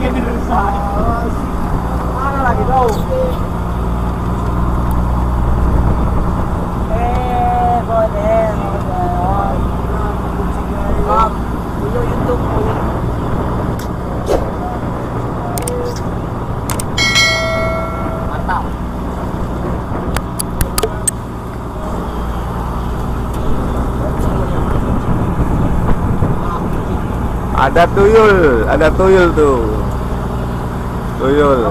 Ini rusak. Mana lagi dong? Boleh. Punya YouTube. Mantap. Ada tuyul tuh. Tuyul.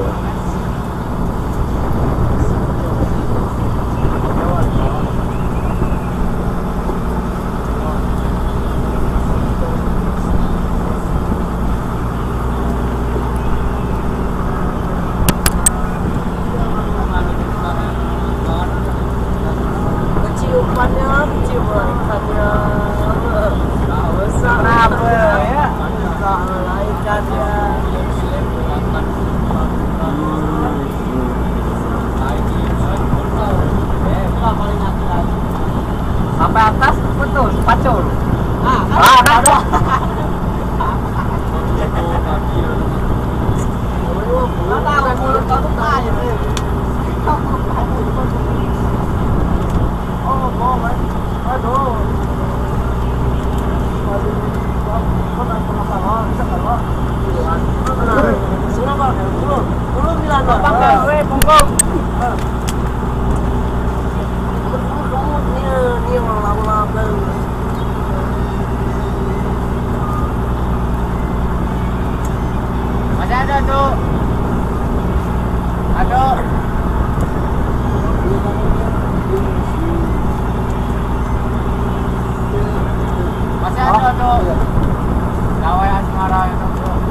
Sampai atas betul, pacul. Ada. Masih ada tuh. Aduh. Masih ada tuh. Gawai asmara itu.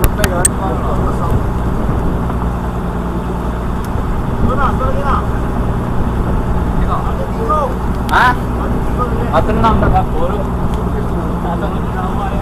Hah? Tenang tak buruk. Datang di nama ya.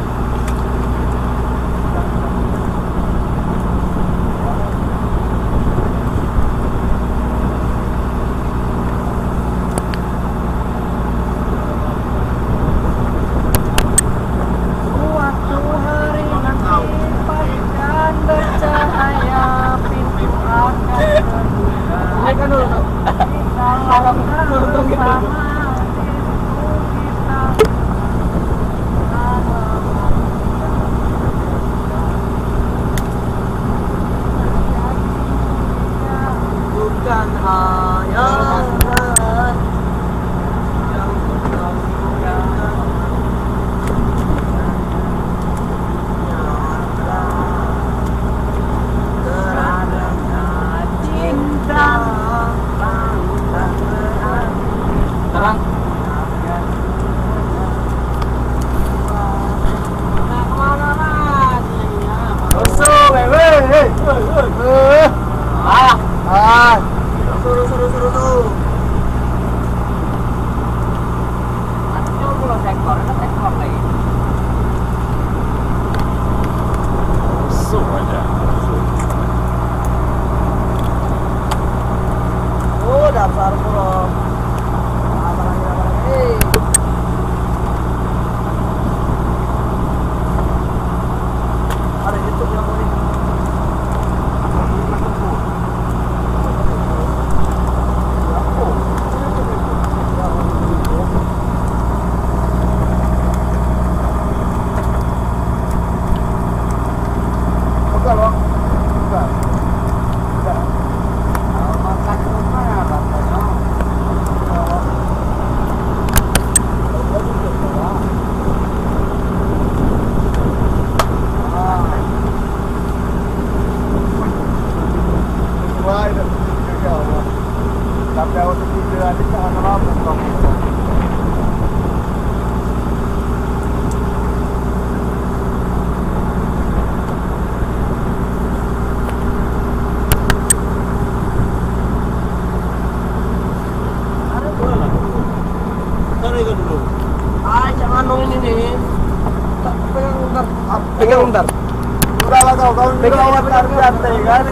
Bukan hayangan yang cinta terang. Suruh tuh. Ancur kalau sektor, itu sektor lagi. Masuk aja. Oh, dasar pulau. Apa lagi? Ada YouTube yang mau ini. Pegang bentar. Udah lah kau pegang bentar santai kan.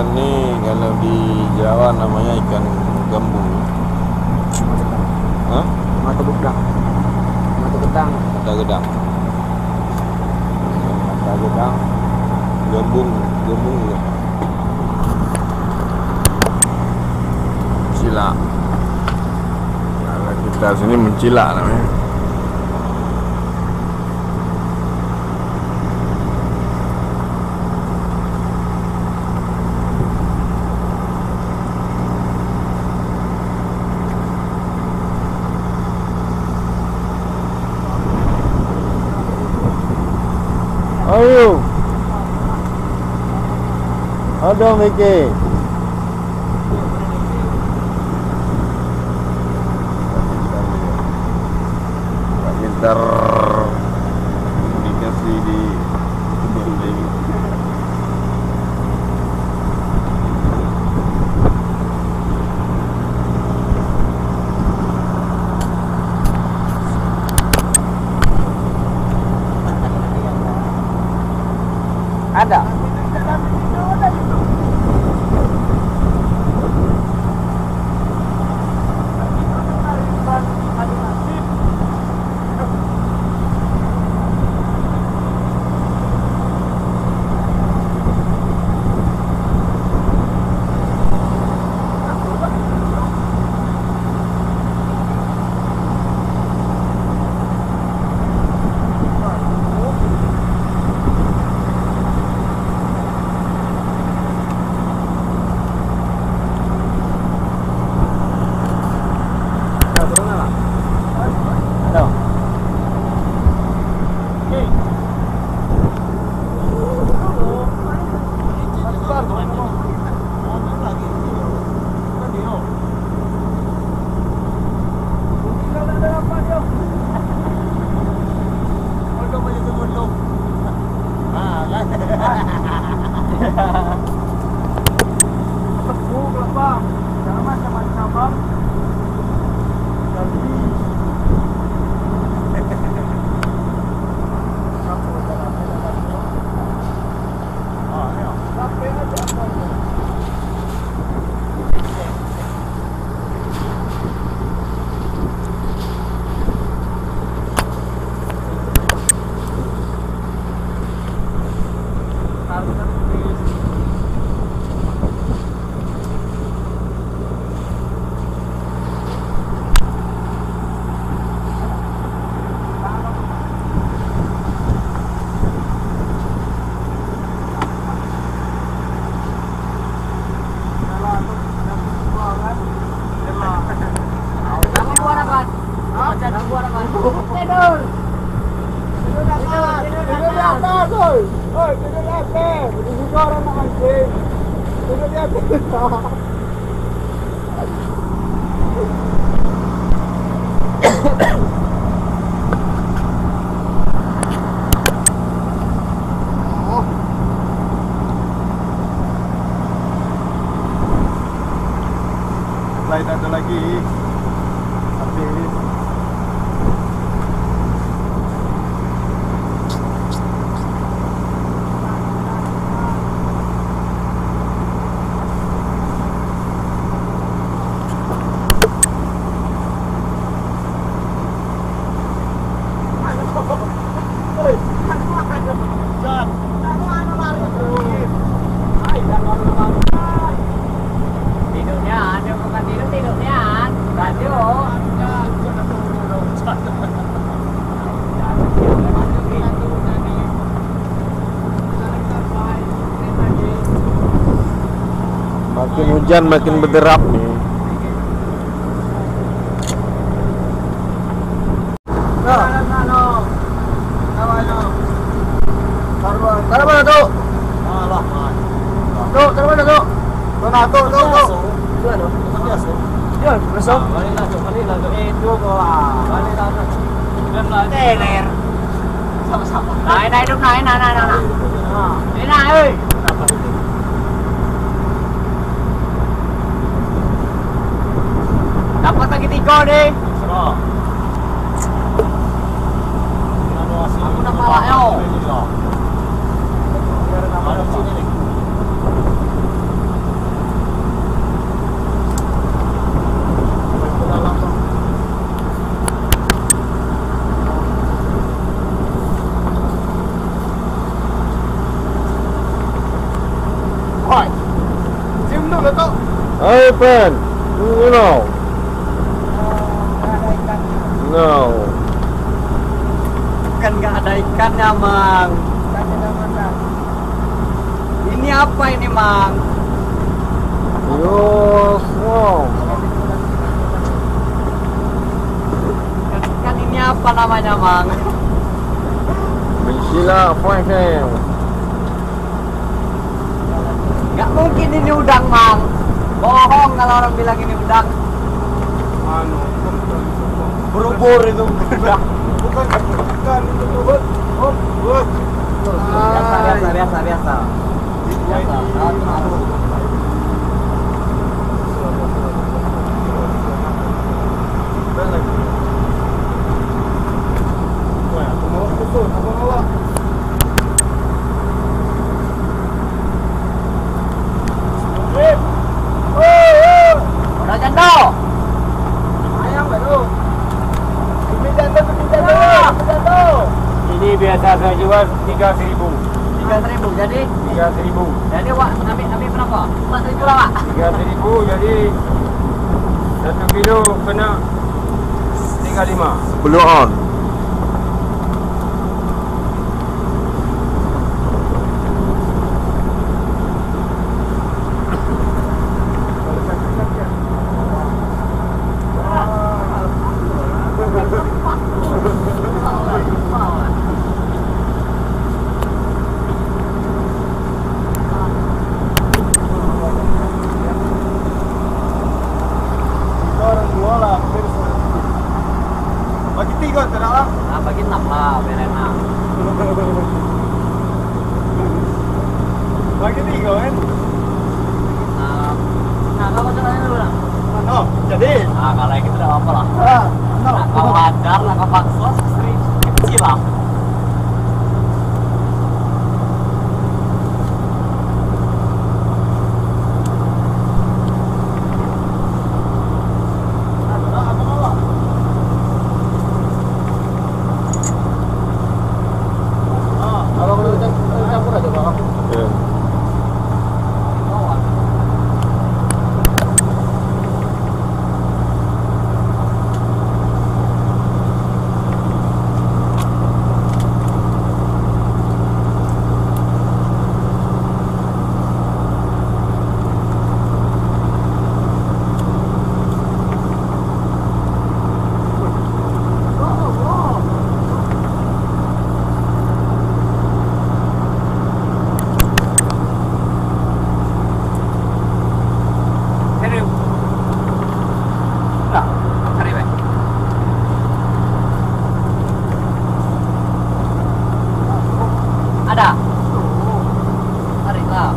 ikan nih kalau di Jawa namanya ikan gambung. Hah? Mata gedang. Mata gedang. Mata gedang. Mata gedang. Gambung juga. Mencila. Kalau kita sini mencila namanya. Ayo. Ada Miki. Pintar komunikasi di ini. Ada. Lain ada lagi. Habis. Makin hujan makin berderap nih. Taruh mana tuh? Tuh, taruh mana tuh? Tuh. Yun, masuk. Balik lah, tuh. Itu bola. Balik lah, tuh. Diam lah, teler. Sama-sama. Naik, duduk, naik. Ini naik, dapat lagi 3 deh. Aku nak palak yo. happened? You know. No. Kan nggak ada ikannya, Mang. Ini apa ini, Mang? Yo, small. Kan ini apa namanya, Mang? Sila, point him. Nggak mungkin ini udang, Mang. Bohong kalau orang bilang ini udang. Anu, Berubur itu udang. bukan itu buat. Oh, buat. Biasa. Udah jando. Ayam baru. Ini janda. Ini biasa saya jual 3.000. 3.000 jadi 3.000. jadi Wak ambil berapa? 4.000 lah, Wak. 3.000 jadi 1 kilo kena 35. Belum on. Orang dua lah. Bagi 3 tidak lah. Nah, bagi 6 lah, biar enak. Bagi 3 kan. Nah, kalau caranya dulu lah. Oh, jadi. Nah, kalau yang gitu tidak apa-apa lah. Ah, Nah, kalau wajar lah, kalau paksa, sering kecil lah. Kalau boleh campur aja bang. Ya. Ada. Tarik lah.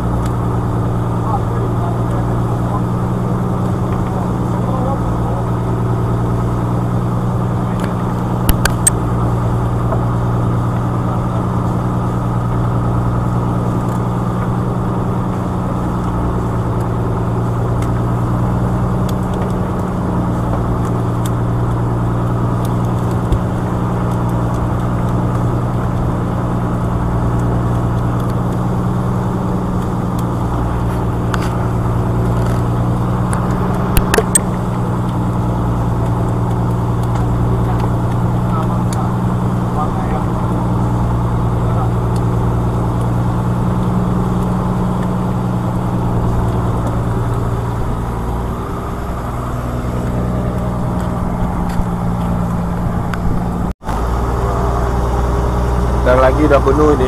Dan lagi dah penuh ini.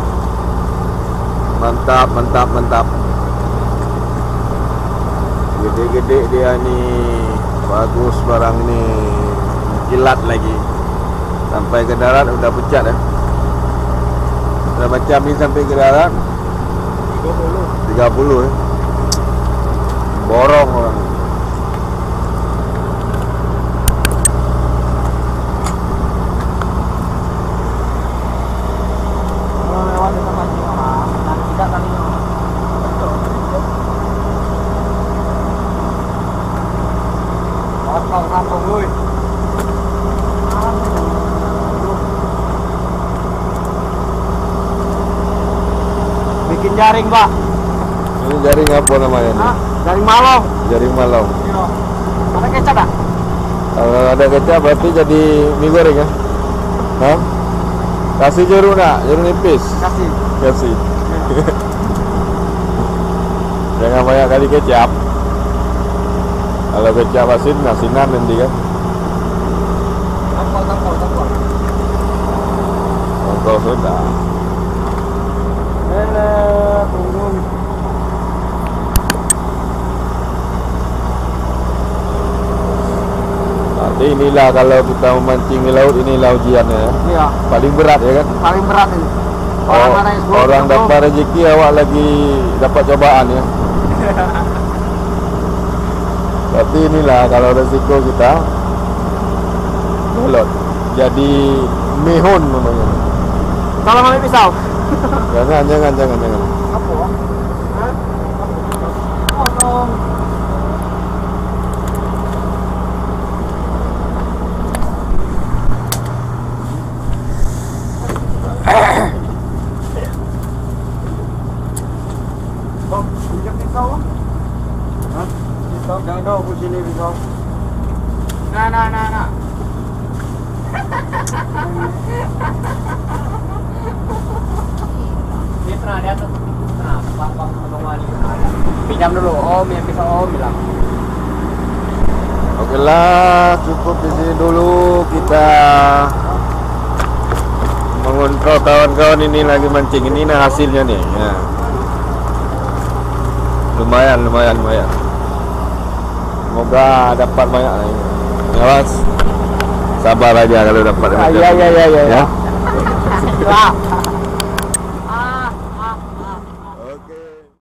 Mantap. Gede-gede dia ni. Bagus barang ni. Kilat lagi. Sampai ke darat udah pecat dah. Dah macam ni sampai ke darat 30 Borong orang. Lewat di tempat ini orang dan tidak kali ini. Potong kampung lu. Bikin jaring, Pak. Ini jaring apa namanya ni? Hah? Jaring malong. Jaring malong. Iya. Ada kecap tak? Kalau ada kecap berarti jadi mie goreng ya? Hah? Kasih jeruk nak? Jeruk nipis? Kasih. Kasih. Jangan banyak kali kecap. Kalau kecap asin, asinan nanti kan. Tampol. Tongkol sudah. Tunggu. Nanti inilah kalau kita memancing di laut, inilah ujiannya ya. Iya. Paling berat ya kan? Paling berat ini. Orang dapat rezeki, awak lagi dapat cobaan ya. Tapi inilah kalau resiko kita melot jadi mihun namanya. Kalau mau pisau. Jangan. Apa? Hah? Potong. Bang, pinjam pisau. Hah? Pisau, jangan dong, aku sini pisau. Nah. Ini pernah lihat tuh. Nah, bang, wali. Pinjam dulu, Om, yang pisau Om bilang. Oke lah, cukup di sini dulu kita mengontrol kawan-kawan ini lagi mancing. Ini nah hasilnya nih. Ya. Lumayan. Semoga dapat banyak. Ya mas, sabar aja kalau dapat. Iya. Ya. Wah.